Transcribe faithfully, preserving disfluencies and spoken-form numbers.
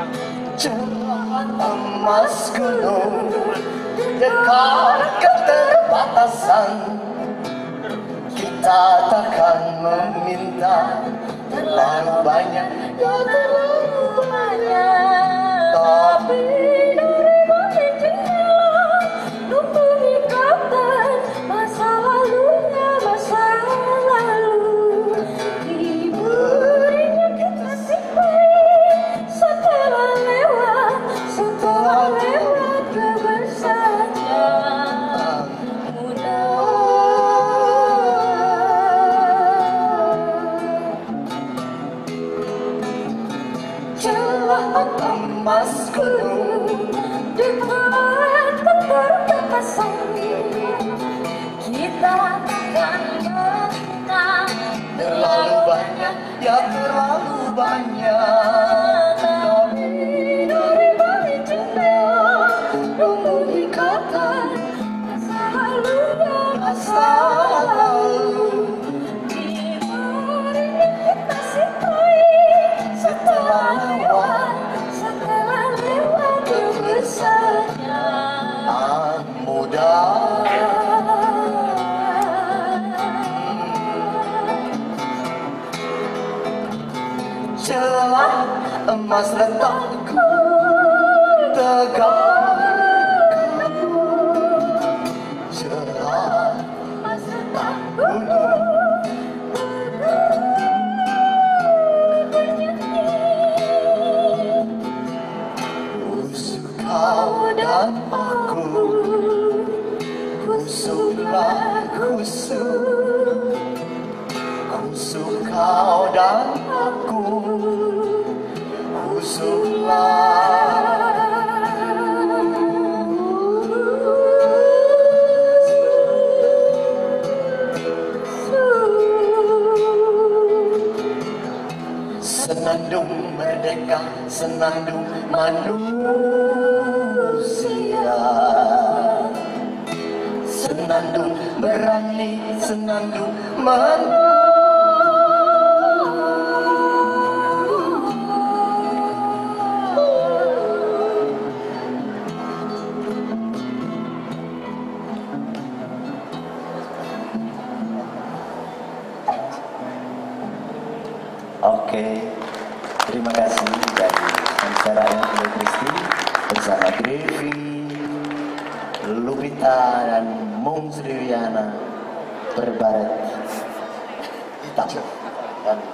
Jalan emas gunung dekat keterbatasan, kita takkan meminta terlalu banyak, ya terlalu banyak. Tapi dari balik jendela lumpuh ikatan masa lalunya, masa lalu diberinya kita simpai setelah lewat, setelah lewat kebersamaan muda. Celah emas gunung dekat keterbatasan, kita takkan menang terlalu banyak, ya terlalu banyak. Tapi dari balik jendela lumpuh ikatan masa lalunya, masa lalu diberinya kita simpai setelah lewat, setelah lewat kebersamaan muda. Celah emas letakku tegak, celah emas letakku kau dan aku, kusuklah kusuk, kusuk kau dan aku, kusuklah. Senandung merdeka, senandung manusia, senandung berani, senandung menang. Oke, terima kasih dari acaranya oleh Kristi bersama Devi, Lupita dan Mung Sriwiana berbaret hitam dan